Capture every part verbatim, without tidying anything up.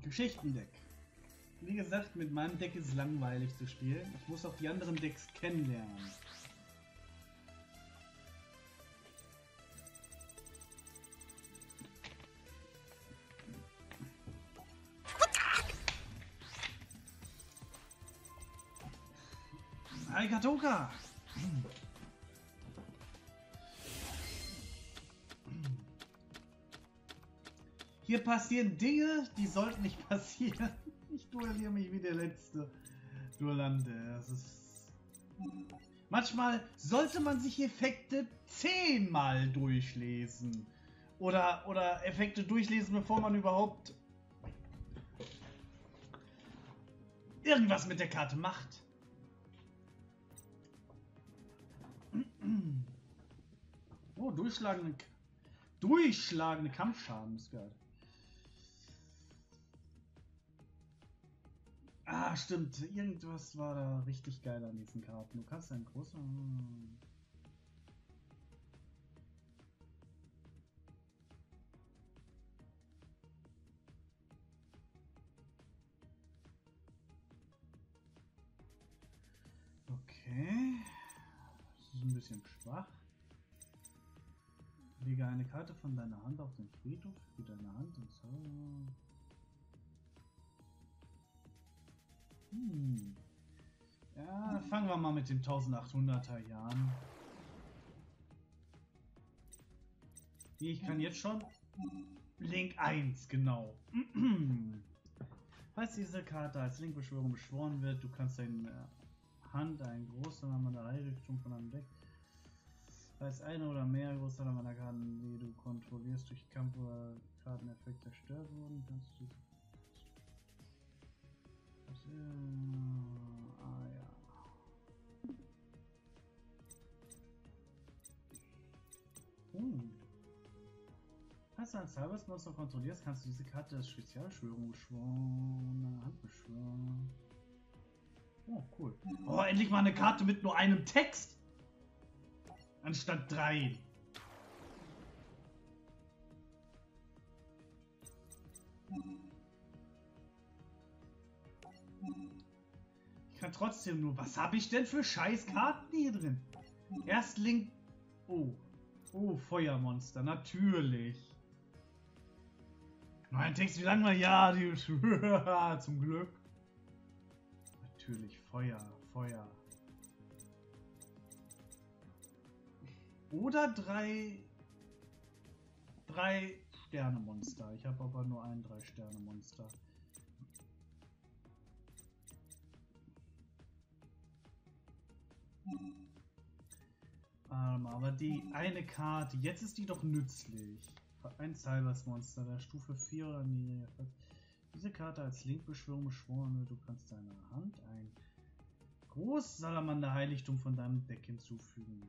Geschichtendeck. Wie gesagt, mit meinem Deck ist es langweilig zu spielen. Ich muss auch die anderen Decks kennenlernen. Aikatoka! Hier passieren Dinge, die sollten nicht passieren. Ich duelliere mich wie der letzte Duellante. Das ist... Manchmal sollte man sich Effekte zehnmal durchlesen. Oder, oder Effekte durchlesen, bevor man überhaupt irgendwas mit der Karte macht. Oh, durchschlagende, durchschlagende Kampfschaden ist geil. Ah, stimmt. Irgendwas war da richtig geil an diesen Karten. Du kannst einen großen... Okay. Das ist ein bisschen schwach. Lege eine Karte von deiner Hand auf den Friedhof für deine Hand und so. Hm. Ja, fangen wir mal mit dem eintausendachthunderter Jahren. Ich kann jetzt schon Link eins, genau. Falls diese Karte als Link-Beschwörung beschworen wird, du kannst deine Hand einen großen Richtung von einem Deck. Falls eine oder mehr große Karten, die du kontrollierst, durch Kampf oder Karteneffekt zerstört wurden, kannst du das, äh, ah ja. Uh. Falls du ein Cybersmonster kontrollierst, kannst du diese Karte als Spezialbeschwörung beschworen, Hand beschwören. Oh, cool. Oh, endlich mal eine Karte mit nur einem Text! Anstatt drei. Ich kann trotzdem nur... Was habe ich denn für scheiß Karten hier drin? Erst Link... Oh. Oh, Feuermonster. Natürlich. Nur ein Text, wie lange mal? Ja, die... Zum Glück. Natürlich. Feuer. Feuer. Oder drei... Drei Sterne-Monster. Ich habe aber nur ein drei Sterne-Monster. Ähm, aber die eine Karte, jetzt ist die doch nützlich. Ein Cybersmonster der Stufe vier oder niedriger. Diese Karte als Link-Beschwörung beschworen wird, du kannst deiner Hand ein großes Salamander-Heiligtum von deinem Deck hinzufügen.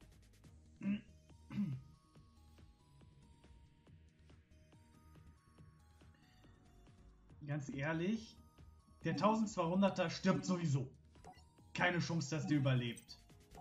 Ganz ehrlich, der eintausendzweihunderter stirbt sowieso. Keine Chance, dass der überlebt.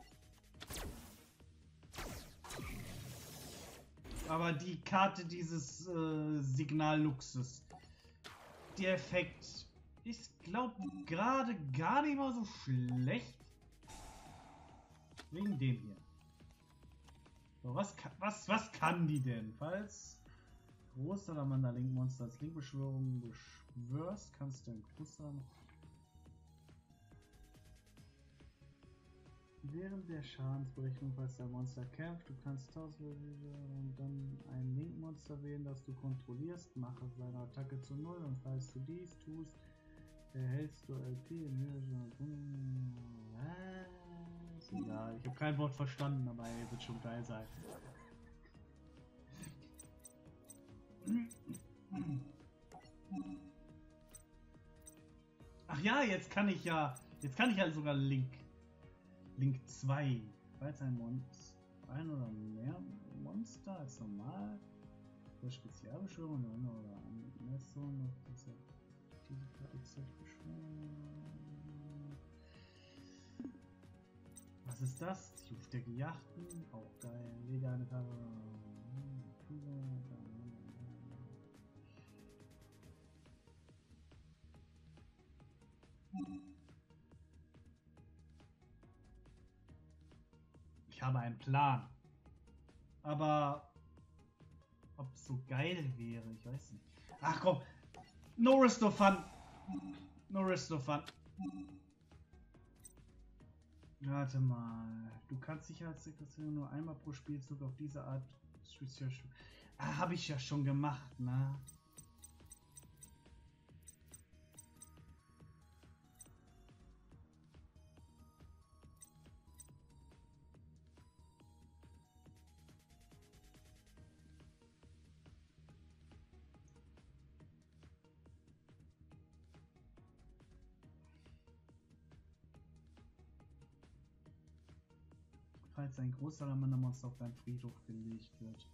Aber die Karte dieses äh, Signal Luxus, der Effekt ist, glaube ich, gerade gar nicht mal so schlecht. Wegen dem hier. So, was, was, was kann die denn? Falls Großsalamander Link-Monster als Link-Beschwörung beschwörst, kannst du ein Großsalamander während der Schadensberechnung, falls der Monster kämpft, du kannst tausend und dann ein Link-Monster wählen, das du kontrollierst, mache seine Attacke zu null und falls du dies tust, erhältst du L P in Höhe von... Was? Egal, ich habe kein Wort verstanden, aber er wird schon geil sein. Ach ja, jetzt kann ich ja, jetzt kann ich ja sogar Link, Link zwei, falls ein Monster, ein oder mehr Monster als normal, für Spezialbeschwörung oder Anmessung auf diese, diese Karte beschwören. Was ist das? Die Ruf der Gejachten, auch geil. Lege eine Karte. Ich habe einen Plan. Aber ob es so geil wäre, ich weiß nicht. Ach komm. No risk, no fun. No risk, no fun. Warte mal. Du kannst Sicherheitssekretärin nur einmal pro Spielzug auf diese Art. Ah, habe ich ja schon gemacht, ne? Falls ein Großsalamander-Monster auf deinen Friedhof gelegt wird.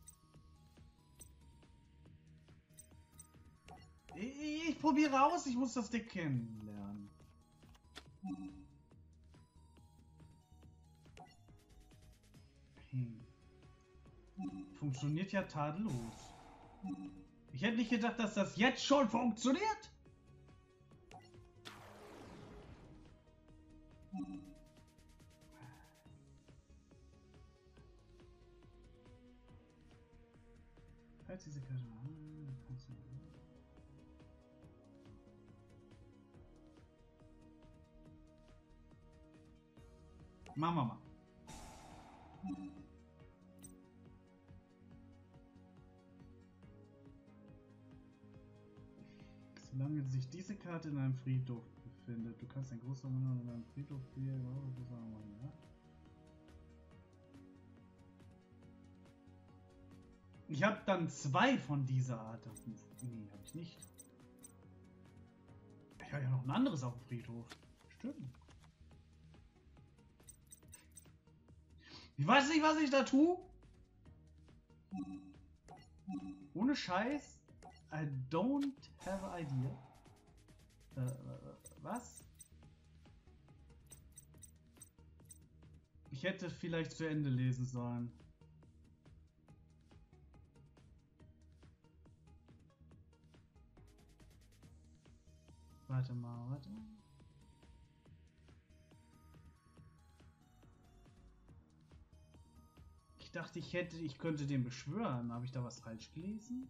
Ich, ich probiere aus, ich muss das Deck kennenlernen. Hm. Funktioniert ja tadellos. Ich hätte nicht gedacht, dass das jetzt schon funktioniert. Falls diese Karte. Machen wir mal. Solange sich diese Karte in einem Friedhof befindet, du kannst ein großer Mann in einem Friedhof gehen. Ja? Ich habe dann zwei von dieser Art. Nee, habe ich nicht. Ich habe ja noch ein anderes auf dem Friedhof. Stimmt. Ich weiß nicht, was ich da tue. Ohne Scheiß. I don't have an idea. Äh, was? Ich hätte vielleicht zu Ende lesen sollen. Warte mal, warte. Ich dachte, ich hätte, ich könnte den beschwören. Habe ich da was falsch gelesen?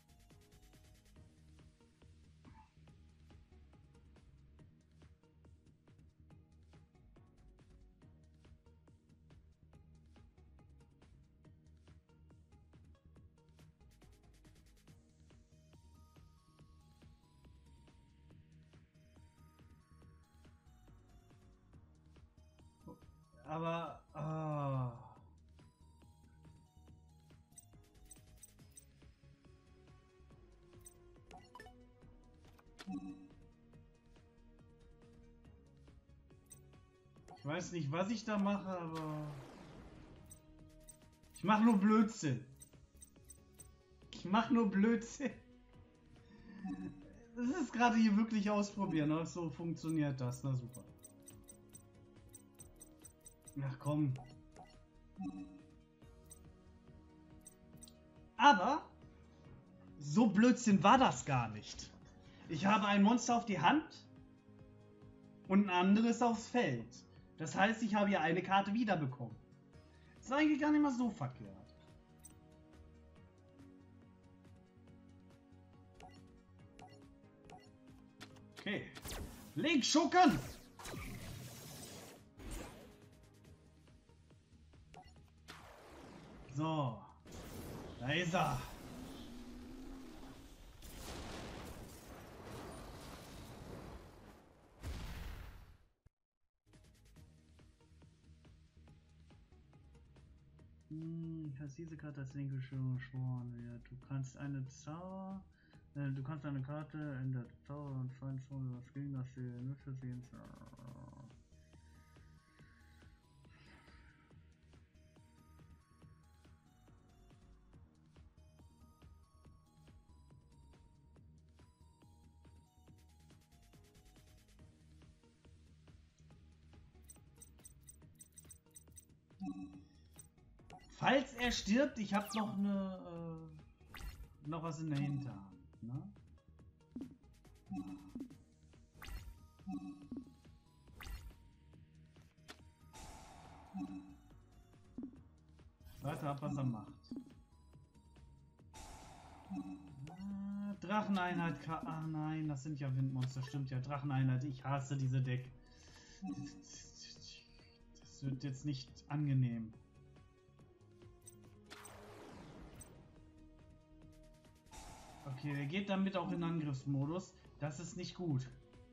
Aber, ah. Ich weiß nicht, was ich da mache, aber ich mache nur Blödsinn. Ich mache nur Blödsinn. Das ist gerade hier wirklich ausprobieren, ne? So funktioniert das. Na super. Ach komm. Aber so Blödsinn war das gar nicht. Ich habe ein Monster auf die Hand und ein anderes aufs Feld. Das heißt, ich habe hier eine Karte wiederbekommen. Ist eigentlich gar nicht mal so verkehrt. Okay. Link Schucken! So, da ist er. Hm, kannst diese Karte als Linke beschworen werden. Du kannst eine Zauber, äh, du kannst eine Karte in der Zauber- und Feindzone das Gegner für Nüsse sehen. Falls er stirbt, ich habe noch eine äh, noch was in der Hinterhand, ne? Warte ab, was er macht. Ah, Dracheneinheit. Ach nein, das sind ja Windmonster. Stimmt ja, Dracheneinheit. Ich hasse diese Deck. Das wird jetzt nicht angenehm. Okay, der geht damit auch in Angriffsmodus. Das ist nicht gut.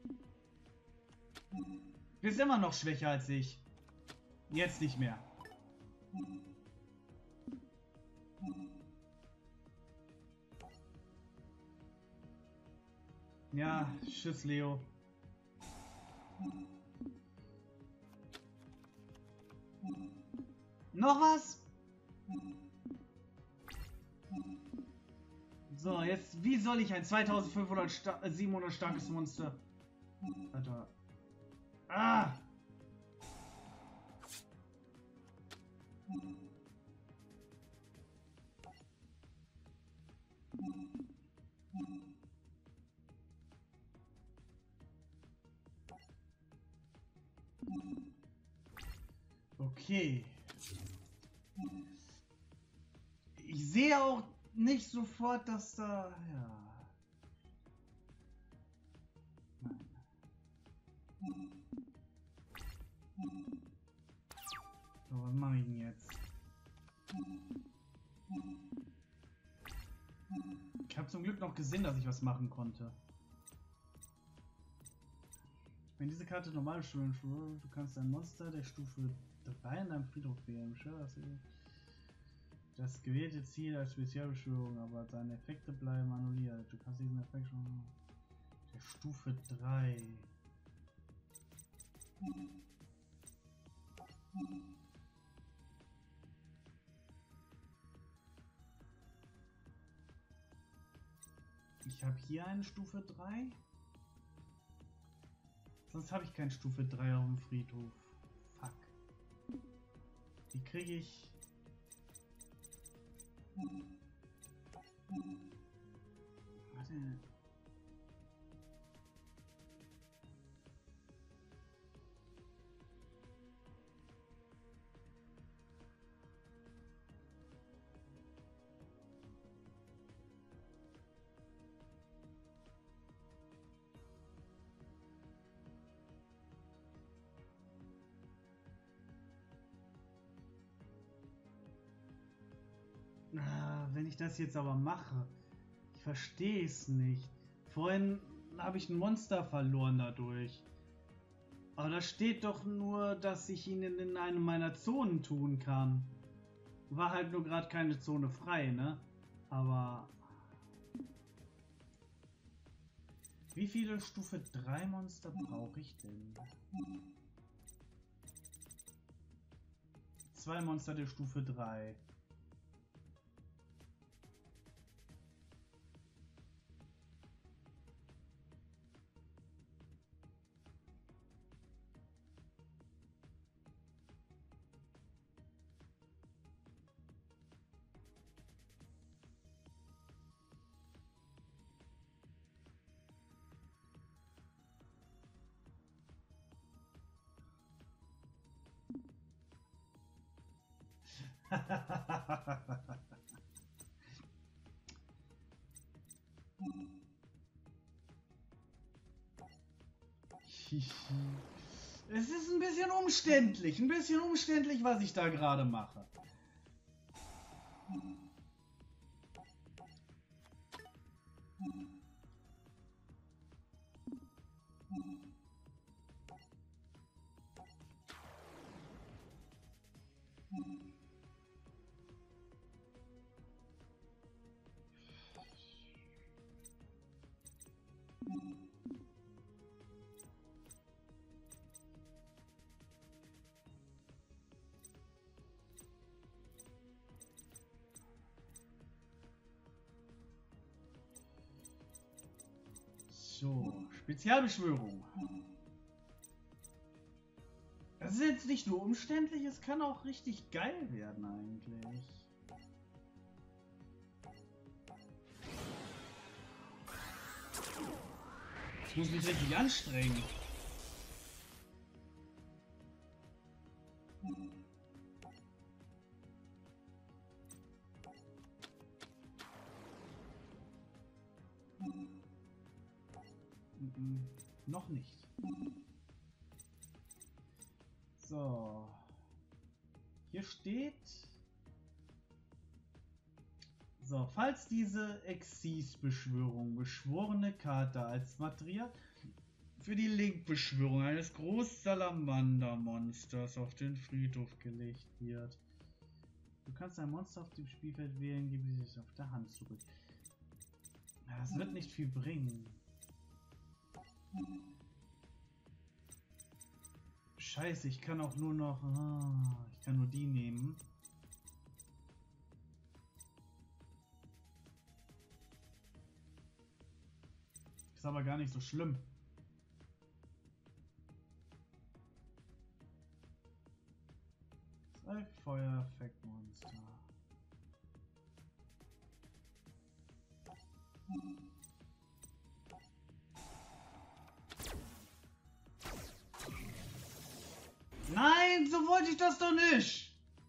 Du bist immer noch schwächer als ich. Jetzt nicht mehr. Ja, tschüss, Leo. Noch was? So, jetzt, wie soll ich ein zweitausendfünfhundert, sta siebenhundert starkes Monster? Alter. Ah! Okay. Ich sehe auch nicht sofort, dass da... Ja. Nein. So, was mache ich denn jetzt? Ich habe zum Glück noch gesehen, dass ich was machen konnte. Wenn diese Karte normal spielen, du kannst ein Monster der Stufe drei in deinem Friedhof wählen. Das gewählte Ziel als Spezialbeschwörung, aber seine Effekte bleiben annulliert. Du kannst diesen Effekt schon der Stufe drei. Ich habe hier eine Stufe drei. Sonst habe ich keine Stufe drei auf dem Friedhof. Fuck. Wie kriege ich... Warte. Ah, wenn ich das jetzt aber mache, ich verstehe es nicht. Vorhin habe ich ein Monster verloren dadurch. Aber da steht doch nur, dass ich ihn in, in eine meiner Zonen tun kann. War halt nur gerade keine Zone frei, ne? Aber... Wie viele Stufe drei Monster brauche ich denn? Zwei Monster der Stufe drei. Es ist ein bisschen umständlich, ein bisschen umständlich, was ich da gerade mache. So, Spezialbeschwörung. Das ist jetzt nicht nur umständlich, es kann auch richtig geil werden eigentlich. Ich muss mich richtig anstrengen. Hm, noch nicht. So. Hier steht... So, falls diese Exis-Beschwörung, beschworene Karte als Material für die Link-Beschwörung eines Großsalamander-Monsters auf den Friedhof gelegt wird. Du kannst ein Monster auf dem Spielfeld wählen, gebe es auf der Hand zurück. Ja, das wird nicht viel bringen. Scheiße, ich kann auch nur noch... Oh, ich kann nur die nehmen. Ist aber gar nicht so schlimm. Zwei Feuereffektmonster. Nein, so wollte ich das doch nicht!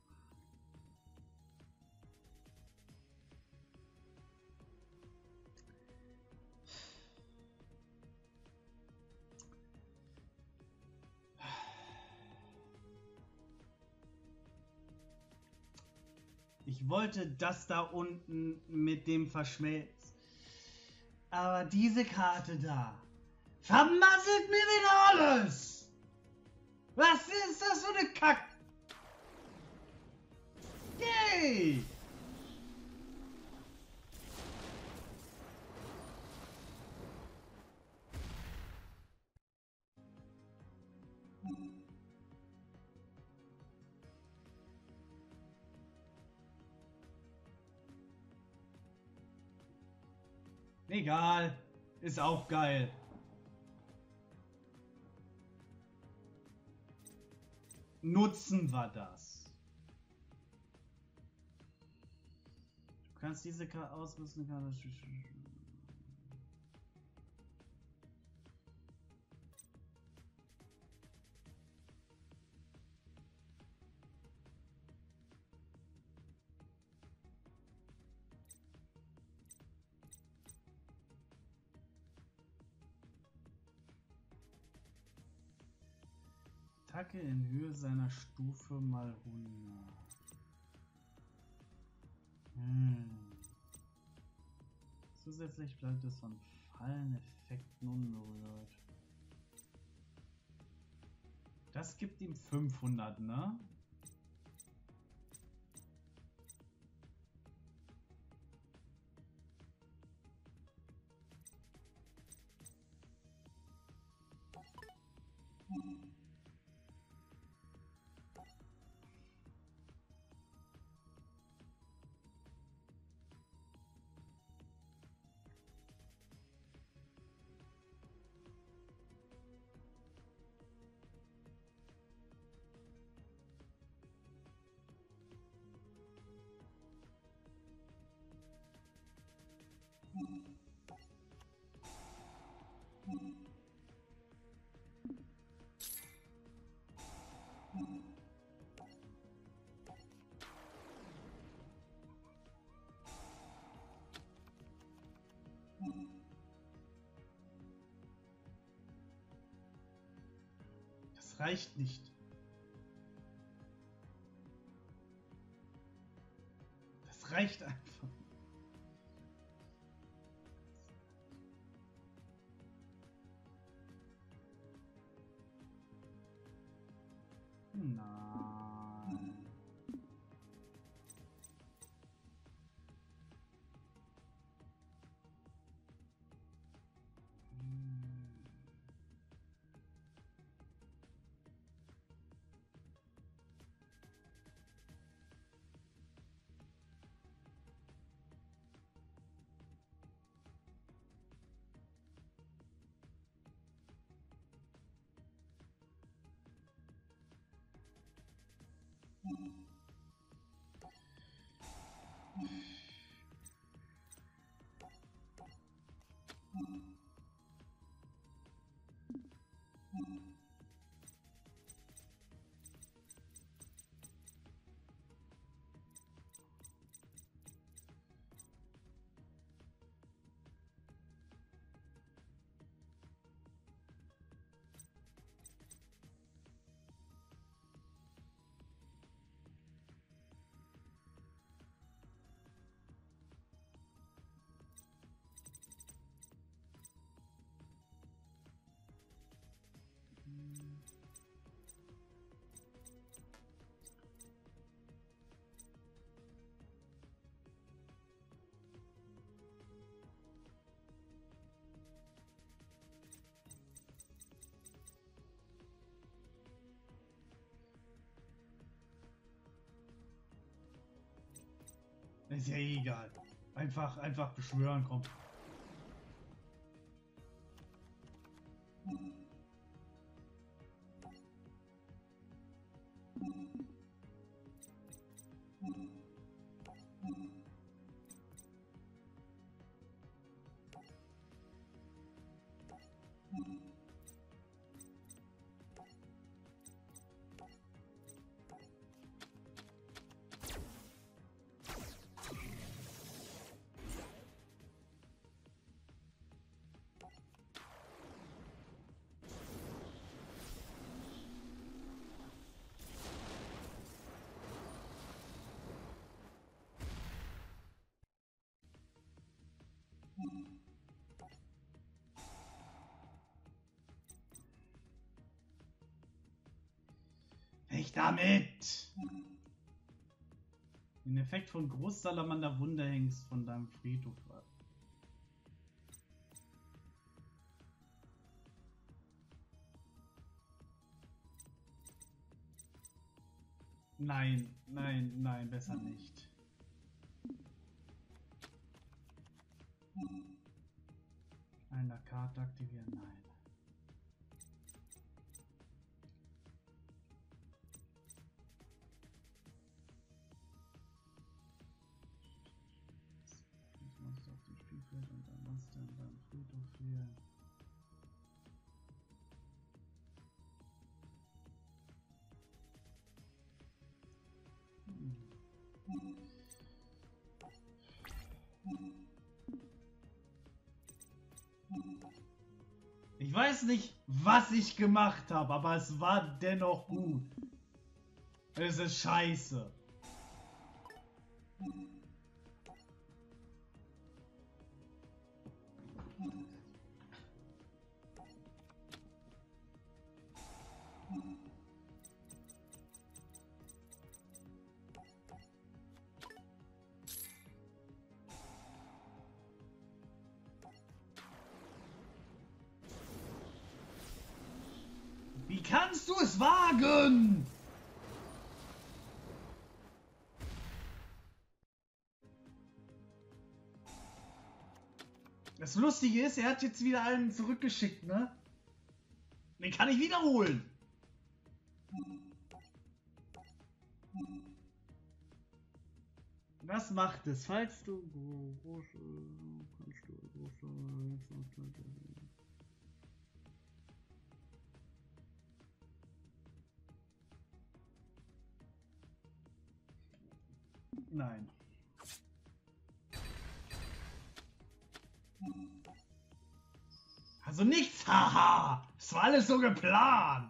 Ich wollte das da unten mit dem Verschmelz. Aber diese Karte da vermasselt mir wieder alles! Was ist das für eine Kack? Yay! Egal, ist auch geil. Nutzen wir das. Du kannst diese Karte ausrüsten. Attacke in Höhe seiner Stufe mal hundert. Hm. Zusätzlich bleibt es von Falleneffekten unberührt. Das gibt ihm fünfhundert, ne? Das reicht nicht. Das reicht einfach. Nein. Ist ja eh egal. Einfach, einfach beschwören, komm. Nicht damit! Den Effekt von Großsalamander Wunderhengst von deinem Friedhof ab. Nein, nein, nein, besser nicht. Eine Karte aktivieren, nein. Das Monster auf dem Spielfeld und ein Monster in deinem Friedhof fehlen. Ich weiß nicht, was ich gemacht habe, aber es war dennoch gut. Es ist scheiße. Wie kannst du es wagen? Das Lustige ist, er hat jetzt wieder einen zurückgeschickt, ne? Den kann ich wiederholen. Was macht es, falls du große, kannst du große, nein. Also nichts, haha! Es war alles so geplant!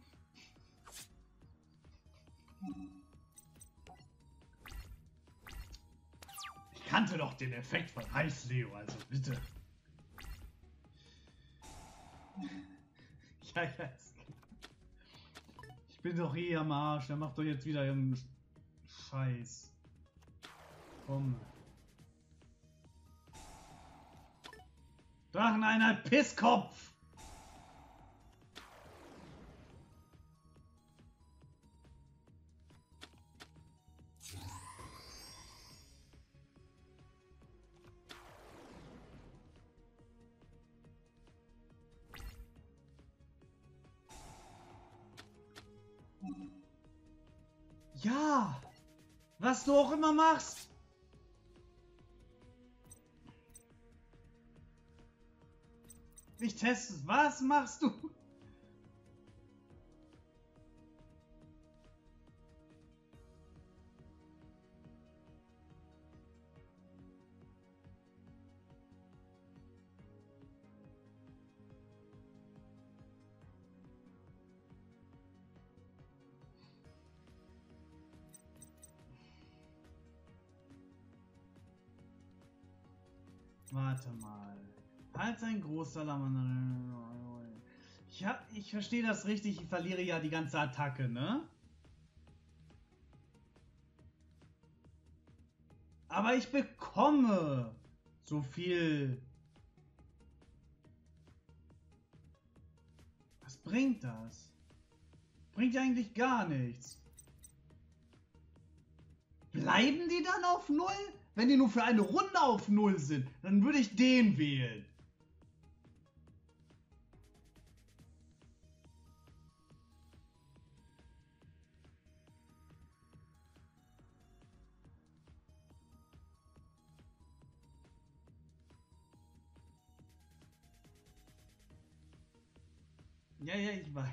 Ich kannte doch den Effekt von Heißleo, also bitte. Ja, ja. Ich bin doch eh am Arsch, der macht doch jetzt wieder irgendeinen Scheiß. Komm. Dracheneinheit, Pisskopf! Ja! Was du auch immer machst! Ich teste es. Was machst du? Warte mal. Als ein Großsalamander. Ja, ich verstehe das richtig. Ich verliere ja die ganze Attacke, ne? Aber ich bekomme so viel. Was bringt das? Bringt ja eigentlich gar nichts. Bleiben die dann auf null? Wenn die nur für eine Runde auf null sind, dann würde ich den wählen. Ja, ja, ich weiß.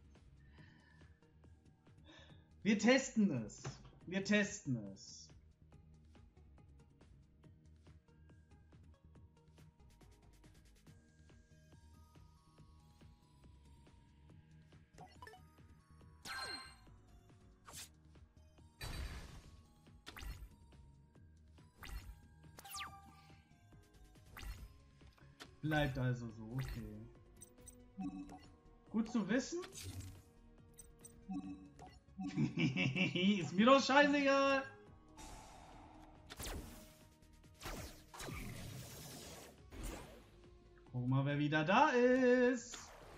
Wir testen es. Wir testen es. Bleibt also so, okay. Gut zu wissen. Ist mir doch scheißegal. Guck mal, wer wieder da ist.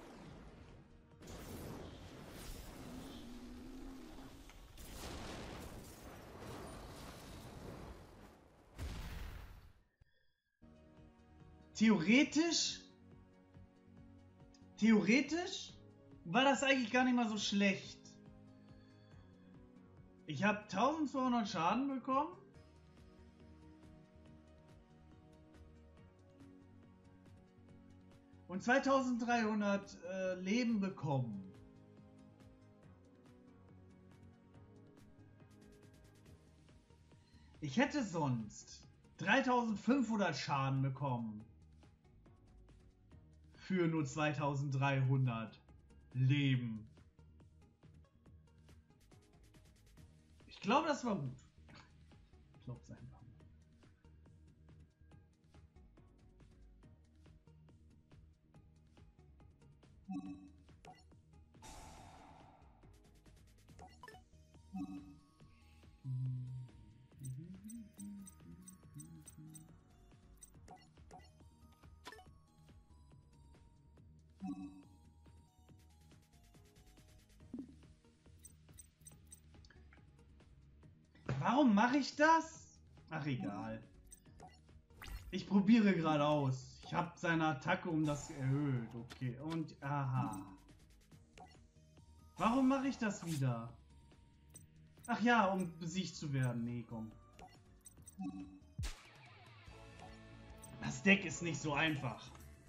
Theoretisch, theoretisch war das eigentlich gar nicht mal so schlecht. Ich habe eintausendzweihundert Schaden bekommen. Und zweitausenddreihundert äh, Leben bekommen. Ich hätte sonst dreitausendfünfhundert Schaden bekommen. Für nur zweitausenddreihundert Leben. Ich glaube, das war gut. Ich glaube es einfach. Warum mache ich das? Ach, egal. Ich probiere gerade aus. Ich habe seine Attacke um das erhöht. Okay, und aha. Warum mache ich das wieder? Ach ja, um besiegt zu werden. Nee, komm. Das Deck ist nicht so einfach.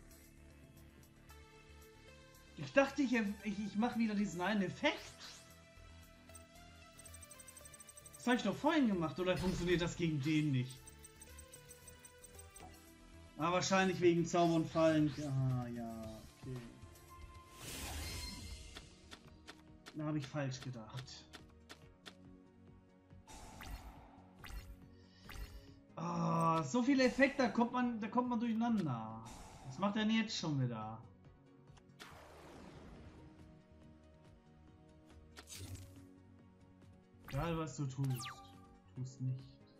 Ich dachte, ich, ich, ich mache wieder diesen einen Effekt. Das habe ich doch vorhin gemacht, oder funktioniert das gegen den nicht? Ah, wahrscheinlich wegen Zauber und Fallen. Ah, ja, okay. Da habe ich falsch gedacht. Ah, so viele Effekte, da kommt man, da kommt man durcheinander. Was macht er denn jetzt schon wieder? Egal was du tust, tust nicht.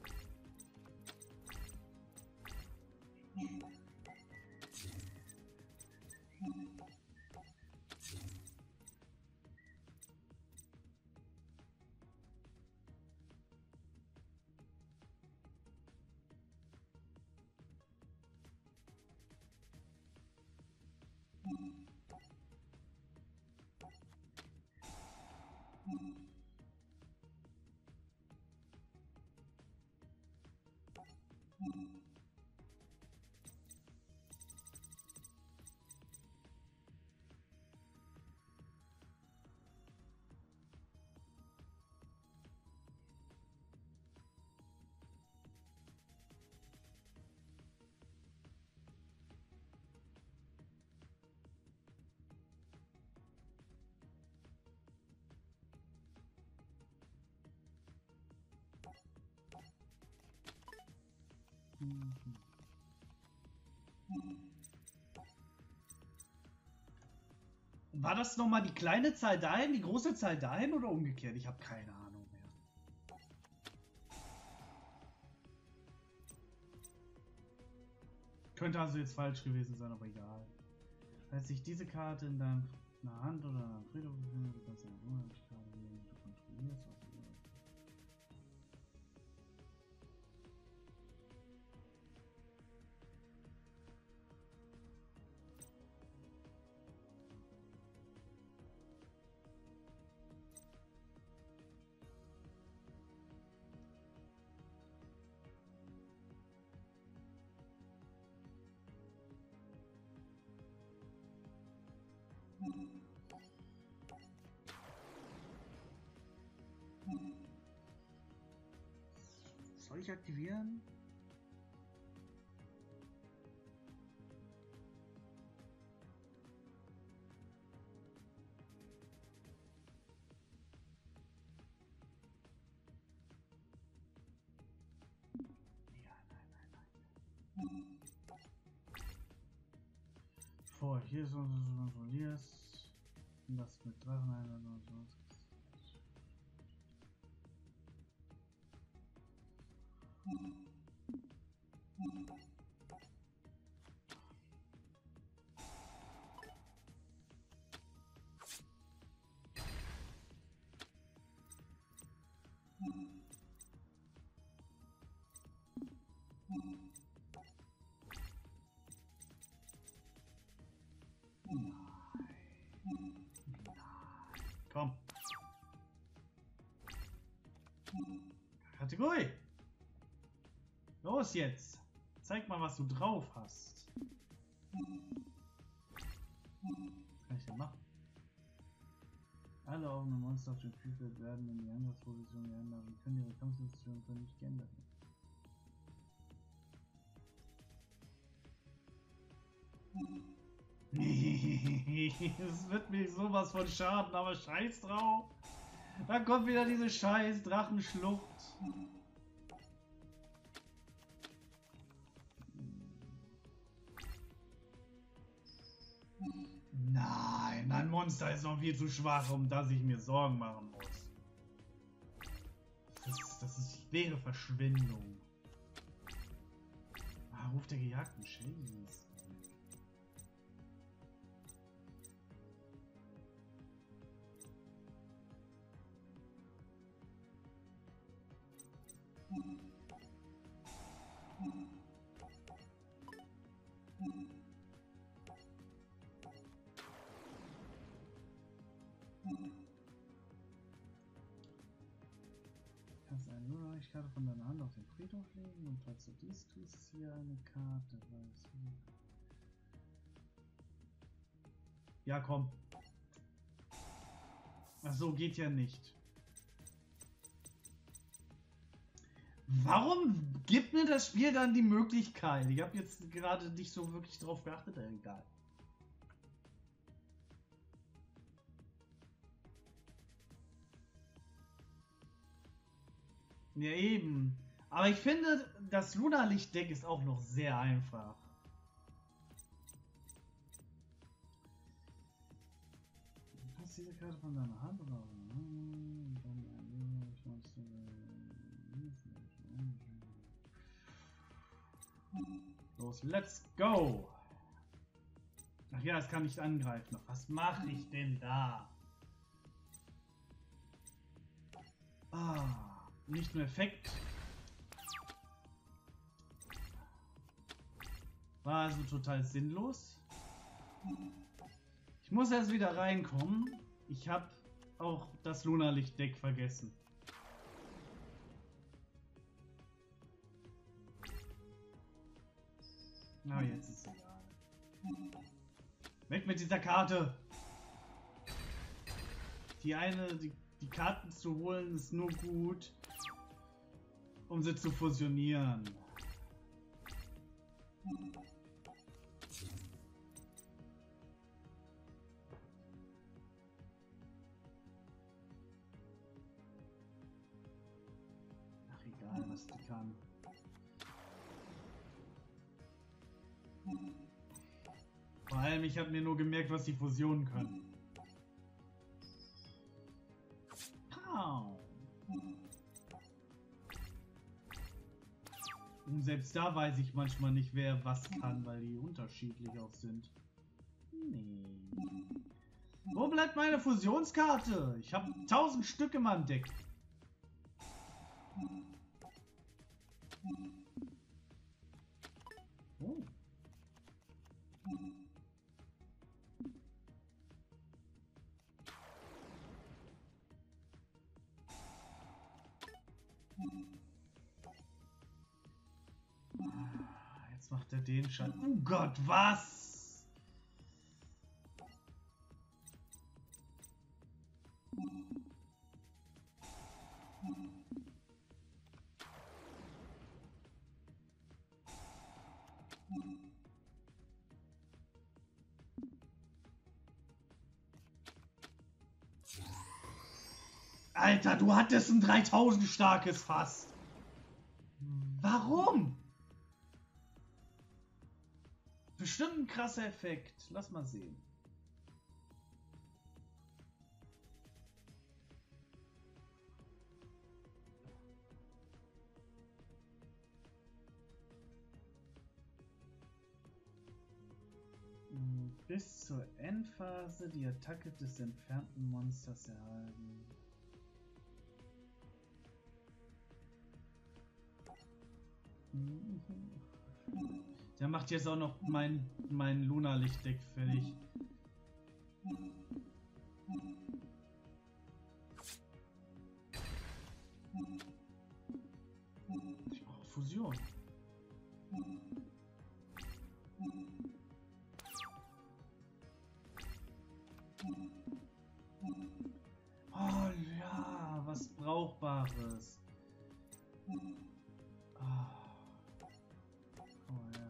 War das nochmal die kleine Zahl dahin, die große Zahl dahin oder umgekehrt? Ich habe keine Ahnung mehr. Könnte also jetzt falsch gewesen sein, aber egal. Falls sich diese Karte in deiner Hand oder in deinem Friedhof befindet, du kannst eine Unheimlichkeit wählen, du kontrollierst. Soll ich aktivieren? Ja, nein, nein, nein. Vor, hier ist unser kontrollierst. Das mit Drachen ein und so. Komm. Kategorie. Los jetzt. Zeig mal, was du drauf hast. Was kann ich denn machen? Alle offenen Monster auf dem Spielfeld werden in die Angriffsposition geändert und können ihre Kampfposition können nicht geändert werden. Es wird mir sowas von schaden, aber scheiß drauf. Da kommt wieder diese scheiß Drachenschlucht. Nein, ein Monster ist noch viel zu schwach, um das ich mir Sorgen machen muss. Das, das ist schwere Verschwendung. Ah, Ruf der gejagten Schädels. Kannst eine Nullreichkarte von deiner Hand auf den Friedhof legen und falls du dies tust, hier eine Karte. Ja, komm. Ach so, geht ja nicht. Warum gibt mir das Spiel dann die Möglichkeit? Ich habe jetzt gerade nicht so wirklich drauf geachtet, egal. Ja, eben. Aber ich finde, das Lunarlicht-Deck ist auch noch sehr einfach. Du hast diese Karte von deiner Hand raus. Los, let's go! Ach ja, es kann nicht angreifen. Was mache ich denn da? Ah, nicht nur Effekt. War also total sinnlos. Ich muss erst wieder reinkommen. Ich habe auch das Lunarlicht-Deck vergessen. Na, jetzt ist es egal. Weg mit dieser Karte! Die eine, die, die Karten zu holen, ist nur gut, um sie zu fusionieren. Ach, egal, was die kann. Vor allem, ich habe mir nur gemerkt, was die Fusionen können. Und selbst da weiß ich manchmal nicht, wer was kann, weil die unterschiedlich auch sind. Nee. Wo bleibt meine Fusionskarte? Ich habe tausend Stück in meinem Deck. Oh. Jetzt macht er den Schaden. Oh Gott, was? Alter, du hattest ein dreitausend starkes fast. Warum? Bestimmt ein krasser Effekt. Lass mal sehen. Bis zur Endphase die Attacke des entfernten Monsters erhalten. Der macht jetzt auch noch mein, mein Luna-Lichtdeck fertig. Ich brauche Fusion. Oh ja, was Brauchbares. Oh. Oh ja.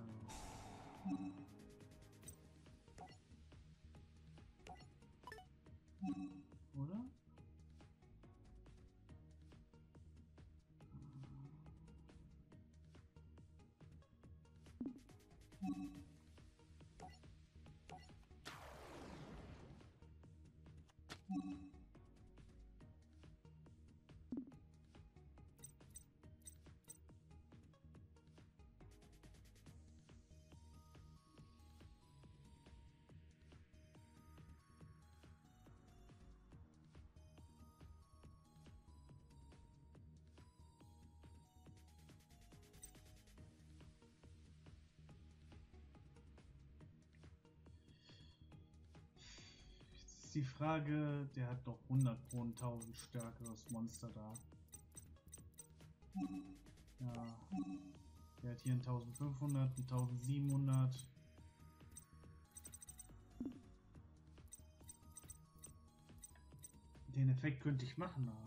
Oder? Die Frage, der hat doch hundert pro tausend stärkeres Monster da. Ja. Der hat hier ein eintausendfünfhundert, ein eintausendsiebenhundert. Den Effekt könnte ich machen, aber...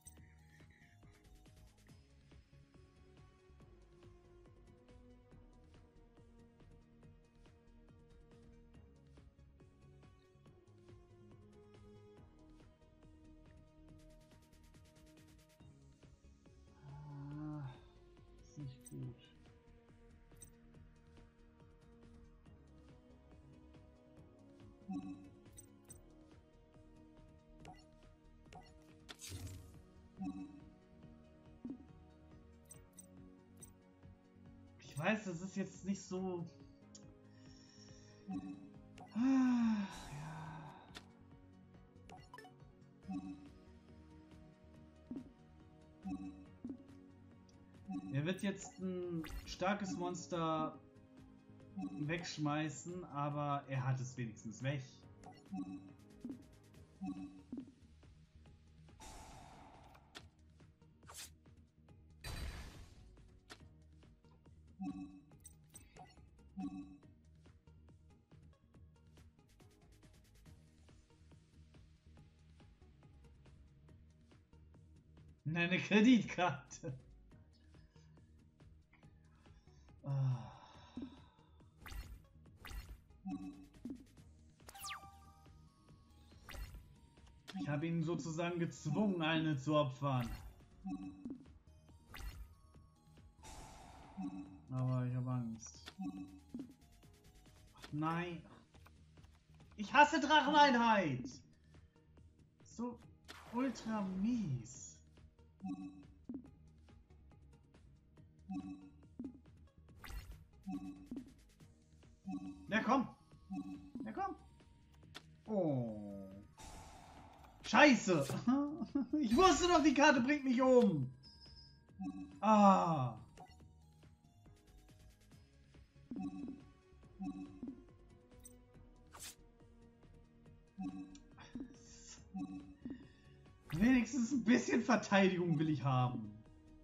Nicht gut. Ich weiß, das ist jetzt nicht so... Ah, ja. Er wird jetzt ein starkes Monster wegschmeißen, aber er hat es wenigstens weg. Eine Kreditkarte. Ich habe ihn sozusagen gezwungen, eine zu opfern. Aber ich habe Angst. Ach nein. Ich hasse Dracheneinheit. So ultra mies. Ja, komm. Ja, komm. Oh. Scheiße. Ich wusste doch, die Karte bringt mich um. Ah. Wenigstens ein bisschen Verteidigung will ich haben.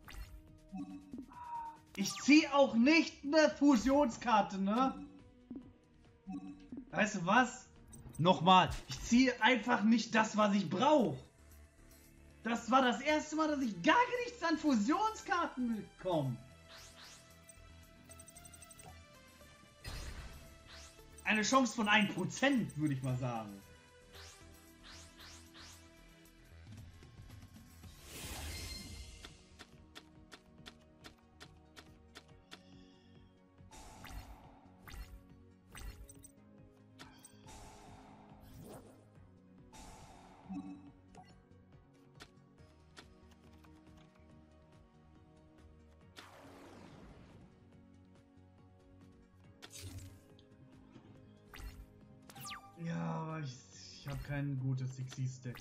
Ich ziehe auch nicht eine Fusionskarte, ne? Weißt du was? Nochmal, ich ziehe einfach nicht das, was ich brauche. Das war das erste Mal, dass ich gar nichts an Fusionskarten bekomme. Eine Chance von ein Prozent, würde ich mal sagen. Ich habe kein gutes Xyz-Deck.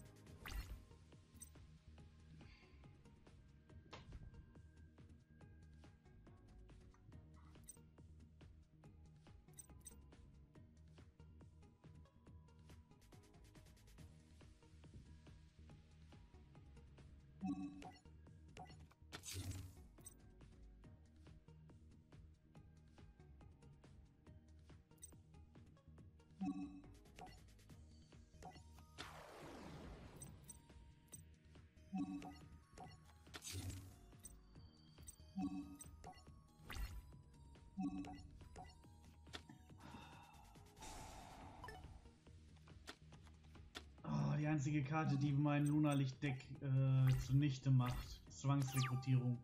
Oh, die einzige Karte, die mein Lunalicht-Deck äh, zunichte macht. Zwangsrekrutierung.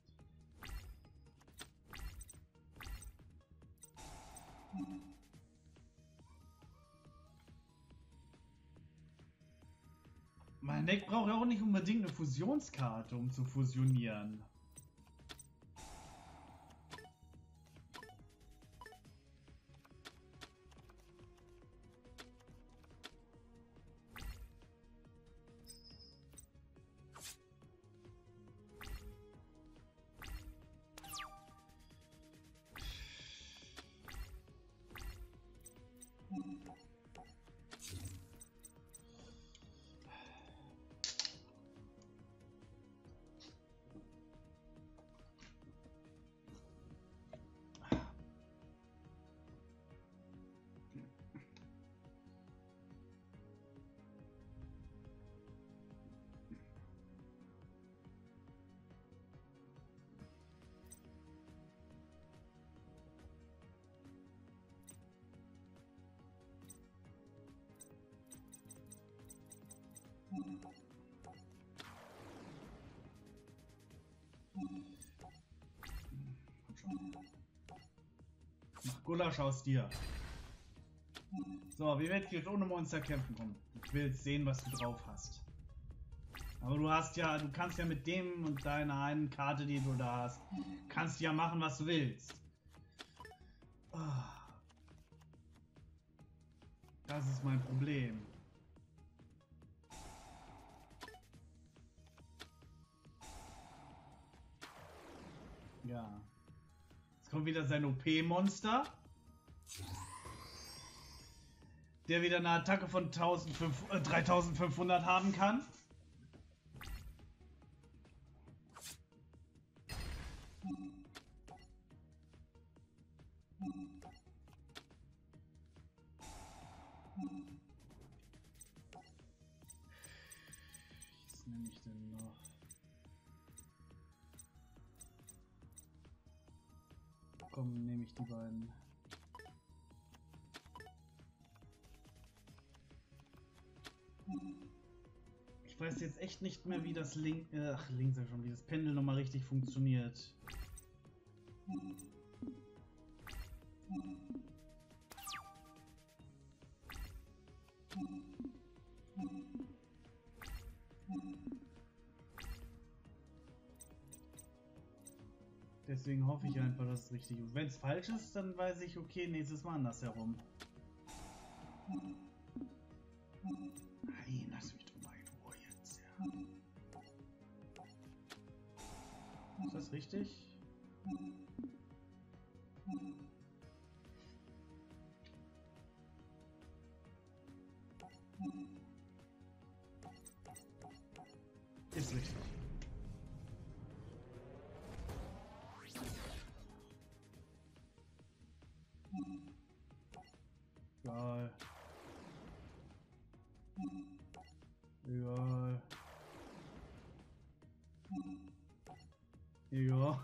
Mein Deck braucht ja auch nicht unbedingt eine Fusionskarte, um zu fusionieren. Mach Gulasch aus dir. So, wie wird jetzt ohne Monster kämpfen kommen? Ich will jetzt sehen, was du drauf hast. Aber du hast ja, du kannst ja mit dem und deiner einen Karte, die du da hast, kannst ja machen, was du willst. Das ist mein Problem. Ja. Jetzt kommt wieder sein O P-Monster. Der wieder eine Attacke von dreitausendfünfhundert haben kann. Was nehme ich denn noch? Komm, nehme ich die beiden. Ich weiß jetzt echt nicht mehr, wie das Link, äh, ach, links ja schon, wie das Pendel nochmal richtig funktioniert. Deswegen hoffe ich einfach, dass es richtig ist. Wenn es falsch ist, dann weiß ich, okay, nächstes Mal andersherum. Nein, lass mich doch mal in Ruhe jetzt. Ja. Ist das richtig? Ist richtig. Egal. Egal. Ja.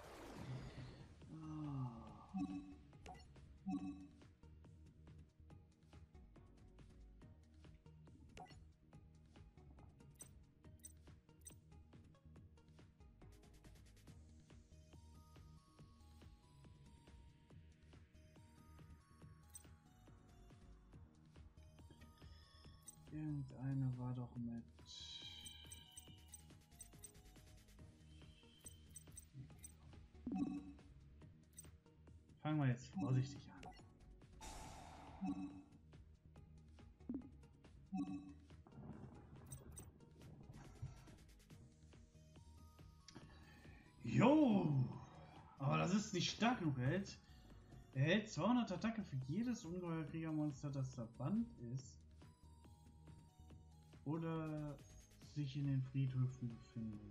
Irgendeine war doch mit. Fangen wir jetzt vorsichtig an. Jo! Aber das ist nicht stark genug. Er hält, er hält zweihundert Attacke für jedes ungeheuer Kriegermonster, das verbannt ist oder sich in den Friedhöfen befindet.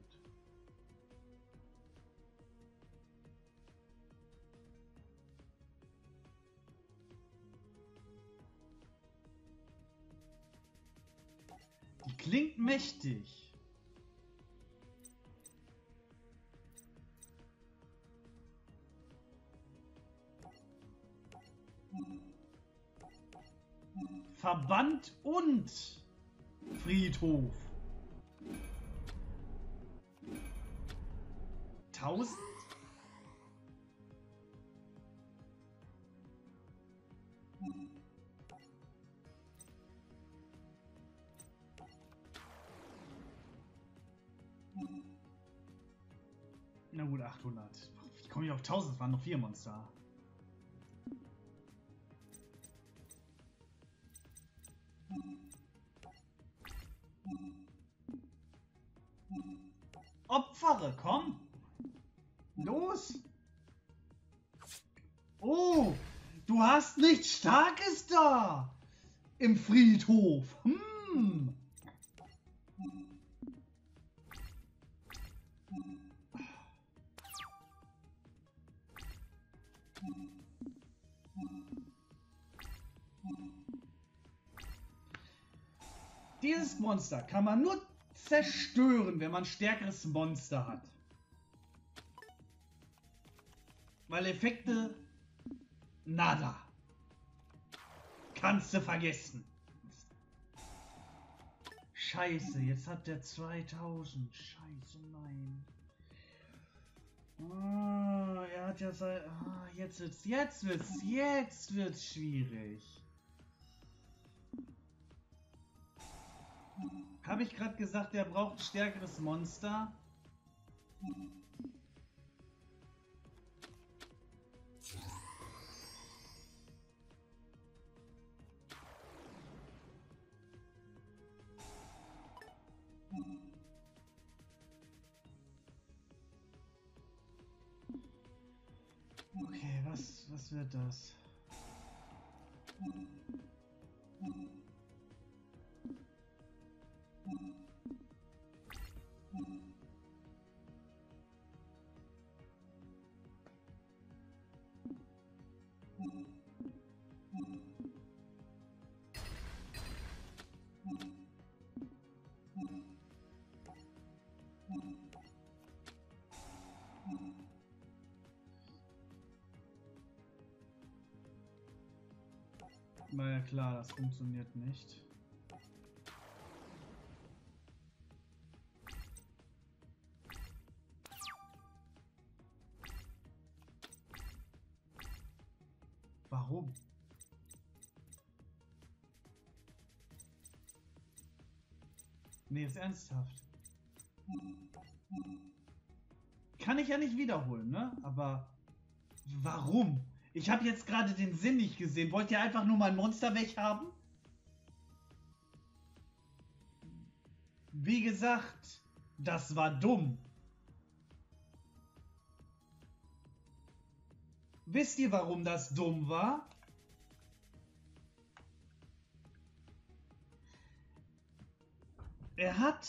Die klingt mächtig. Verband und Friedhof. Tausend? Na gut, achthundert. Wie komme ich auf tausend? Es waren noch vier Monster. Opfere, komm! Los! Oh! Du hast nichts Starkes da! Im Friedhof! Hm! Dieses Monster kann man nur zerstören, wenn man ein stärkeres Monster hat. Weil Effekte... Nada. Kannst du vergessen. Scheiße, jetzt hat der zweitausend. Scheiße, nein. Oh, er hat ja sein... Oh, jetzt wird's... Jetzt wird's... Jetzt wird's schwierig. Habe ich gerade gesagt, er braucht ein stärkeres Monster? Okay, was, was wird das? War ja klar, das funktioniert nicht. Warum? Nee, ist ernsthaft. Kann ich ja nicht wiederholen, ne? Aber warum? Ich habe jetzt gerade den Sinn nicht gesehen. Wollt ihr einfach nur mein Monster weghaben? Wie gesagt, das war dumm. Wisst ihr, warum das dumm war? Er hat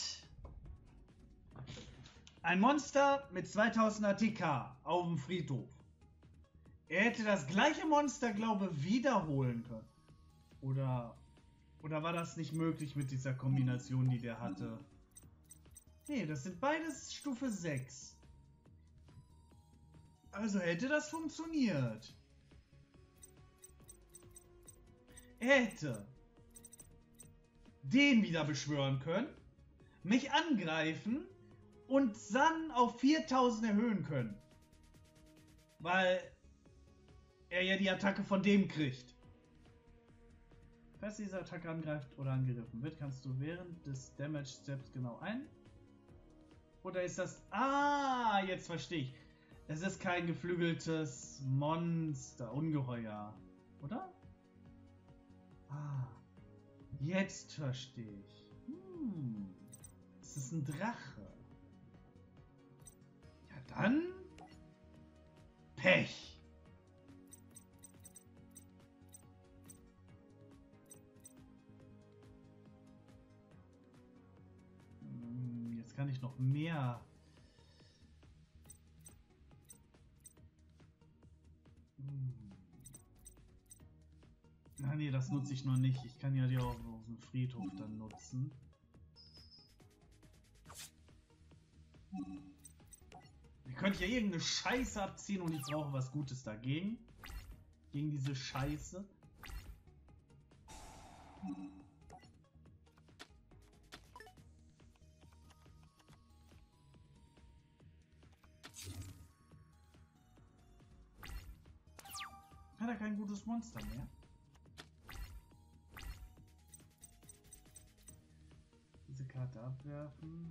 ein Monster mit zweitausend A T K auf dem Friedhof. Er hätte das gleiche Monster, glaube ich, wiederholen können. Oder, oder war das nicht möglich mit dieser Kombination, die der hatte? Nee, das sind beides Stufe sechs. Also hätte das funktioniert. Er hätte den wieder beschwören können, mich angreifen und dann auf viertausend erhöhen können. Weil er ja die Attacke von dem kriegt. Falls diese Attacke angreift oder angegriffen wird, kannst du während des Damage Steps genau ein. Oder ist das... Ah, jetzt verstehe ich. Es ist kein geflügeltes Monster, Ungeheuer. Oder? Ah, jetzt verstehe ich. Hm, es ist ein Drache. Ja, dann... Pech. Jetzt kann ich noch mehr. Ah nee, das nutze ich noch nicht. Ich kann ja die auch auf dem Friedhof dann nutzen. Ihr könnt ja irgendeine Scheiße abziehen und ich brauche was Gutes dagegen. Gegen diese Scheiße. Hat er kein gutes Monster mehr? Diese Karte abwerfen.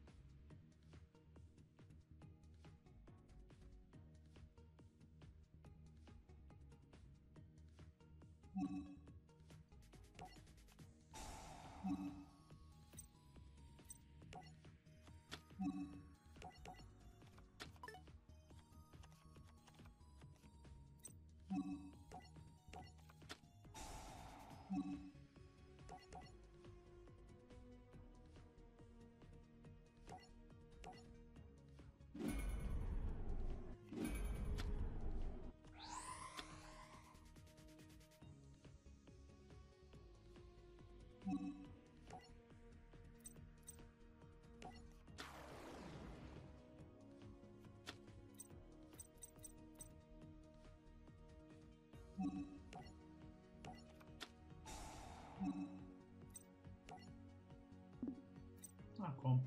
Ah, komm.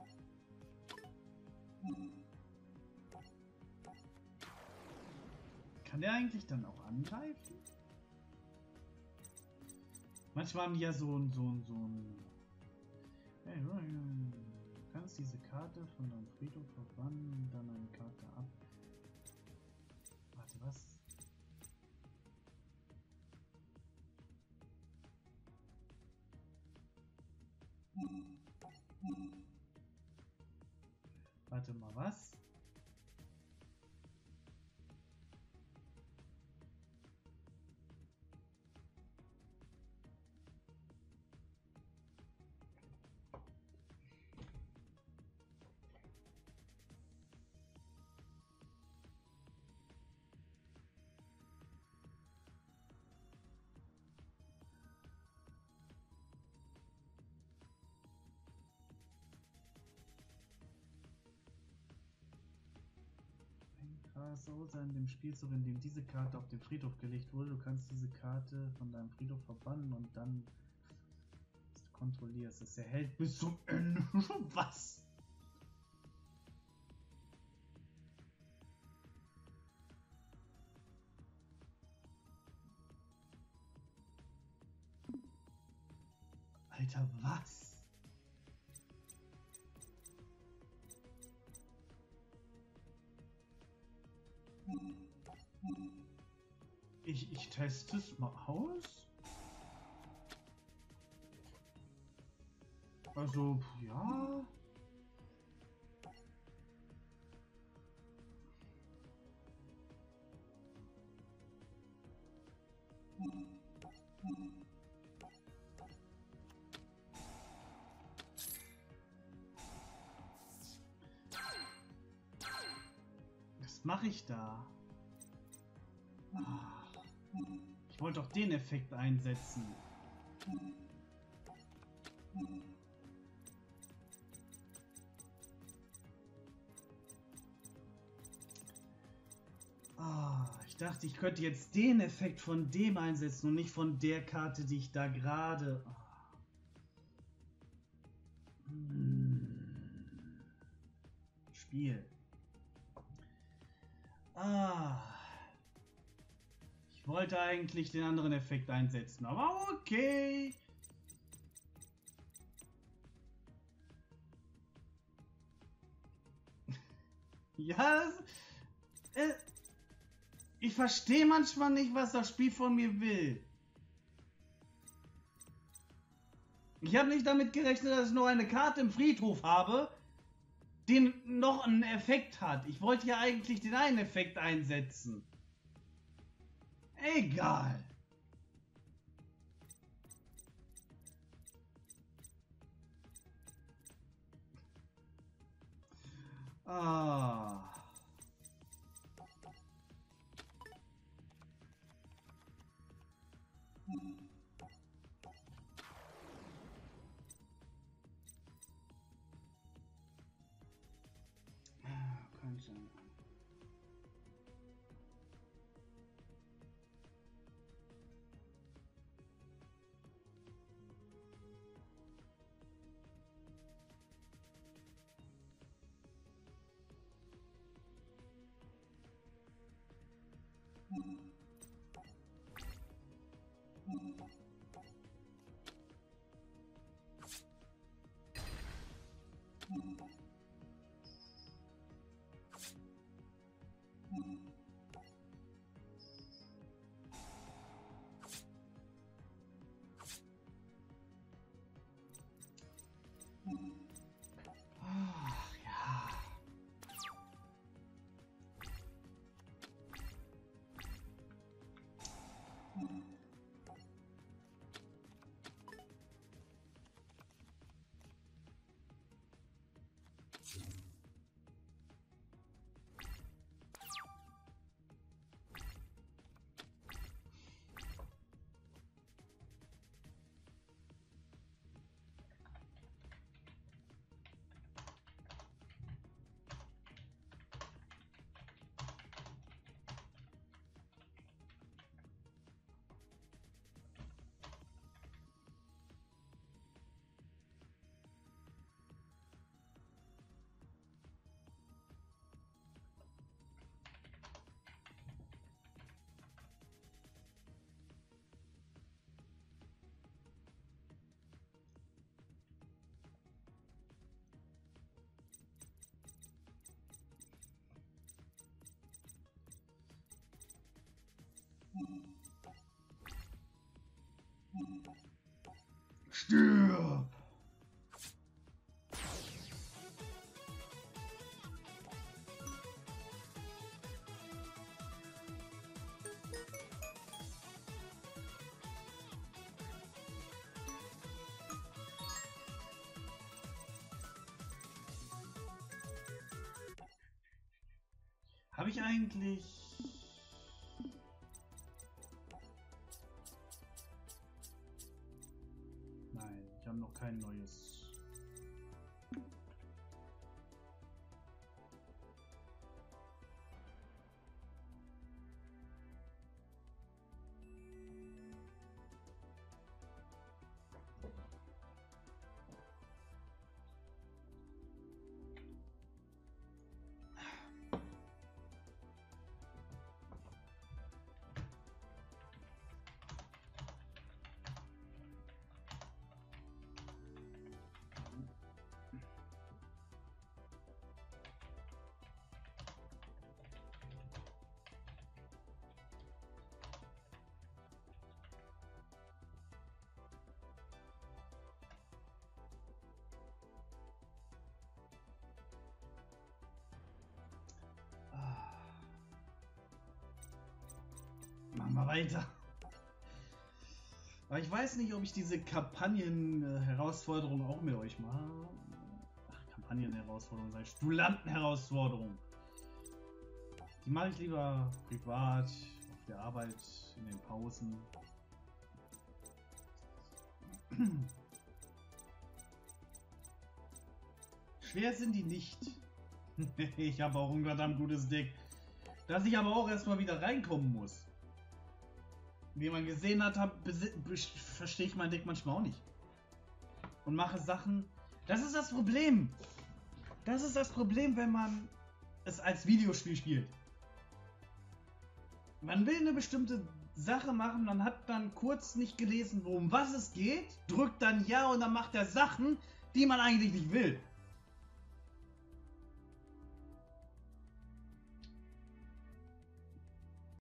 Kann der eigentlich dann auch angreifen? Manchmal haben die ja so ein, so ein, so ein... Hey, du kannst diese Karte von deinem Friedhof verbannen und dann eine Karte ab. Warte, was? Warte mal, was? So sein dem Spielzug, in dem diese Karte auf den Friedhof gelegt wurde. Du kannst diese Karte von deinem Friedhof verbannen und dann was du kontrollierst. Es erhält bis zum Ende. Was? Alter, was? Ich, ich teste es mal aus. Also, ja. Was mache ich da? Ich wollte doch den Effekt einsetzen. Ah, ich dachte, ich könnte jetzt den Effekt von dem einsetzen und nicht von der Karte, die ich da gerade... Hm. Spiel. Ah... Ich wollte eigentlich den anderen Effekt einsetzen, aber okay. Ja, das, äh, ich verstehe manchmal nicht, was das Spiel von mir will. Ich habe nicht damit gerechnet, dass ich nur eine Karte im Friedhof habe, den noch einen Effekt hat. Ich wollte ja eigentlich den einen Effekt einsetzen. Egal. Ah. Kann sein. Ach ja. Stirb! Habe ich eigentlich... Nein, ich habe noch kein neues. Machen wir weiter. Aber ich weiß nicht, ob ich diese Kampagnen-Herausforderung auch mit euch mache. Ach, Kampagnen-Herausforderung, sag ich. Stulanten-Herausforderung. Die mache ich lieber privat, auf der Arbeit, in den Pausen. Schwer sind die nicht. Ich habe auch ein verdammt gutes Deck. Dass ich aber auch erstmal wieder reinkommen muss. Wie man gesehen hat, hab, verstehe ich mein Deck manchmal auch nicht. Und mache Sachen. Das ist das Problem. Das ist das Problem, wenn man es als Videospiel spielt. Man will eine bestimmte Sache machen, man hat dann kurz nicht gelesen, worum was es geht, drückt dann Ja und dann macht er Sachen, die man eigentlich nicht will.